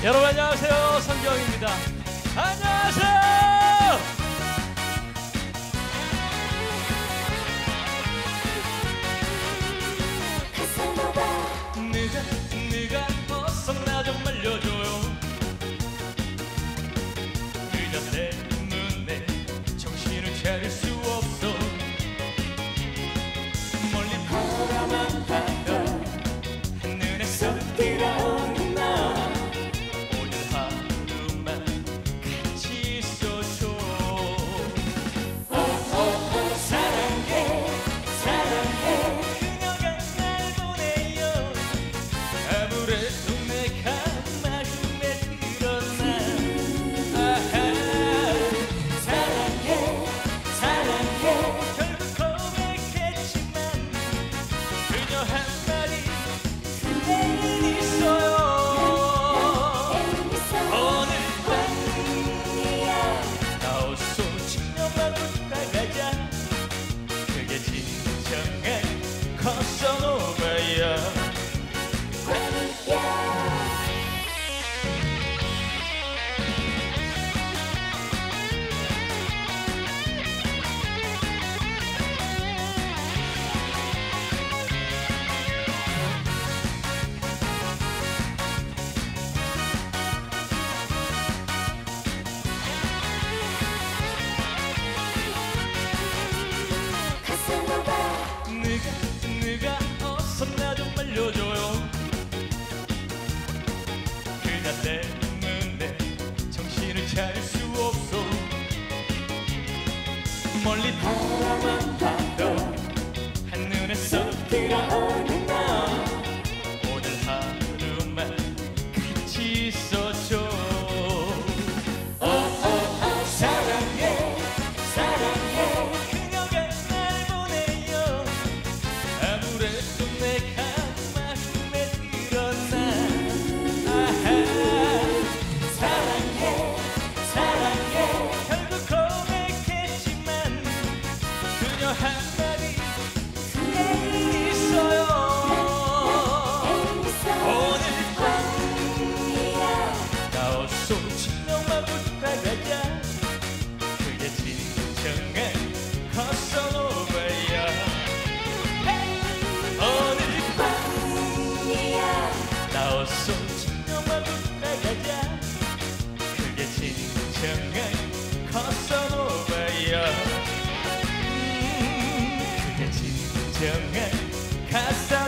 여러분 안녕하세요. 성경입니다. 안녕하세요. 네가 어서 나 좀 말려줘요. 그저 때문에 정신을 차릴 수 없어. 멀리 바라만 하다 눈에서 들어오는 나 오늘 하루만 같이 있어줘. 사랑해 사랑해 그녀가 날 보내요. 아무래도 내가 마음에 들었나. 사랑해 사랑해 결국 고백했지만 그녀 한마디 그대는 있어요. 오늘 밤이야 나오소 지켜봐도 나가자. 그게 진정한 커서노바야. 네가 어서 나 좀 말려줘요. 그녀 때문에 정신을 차릴 수 없어. 멀리 바라만 봐도 한눈에서 들어오는 나 오늘 하루만 같이 있어줘. 사랑해 사랑해 그녀가 날 보내요. 아무래도 내가 마음에 들었나. 사랑해 사랑해 결국 고백했지만 그녀 한마디 그대는 있어요. 오늘 밤이야 나오소 진정만 부탁하자. 그게 진정한 커서노바야. 오늘 밤이야 나오소 진정만 부탁하자. 그게 진정한 커서노바야. 그게 진정한 가사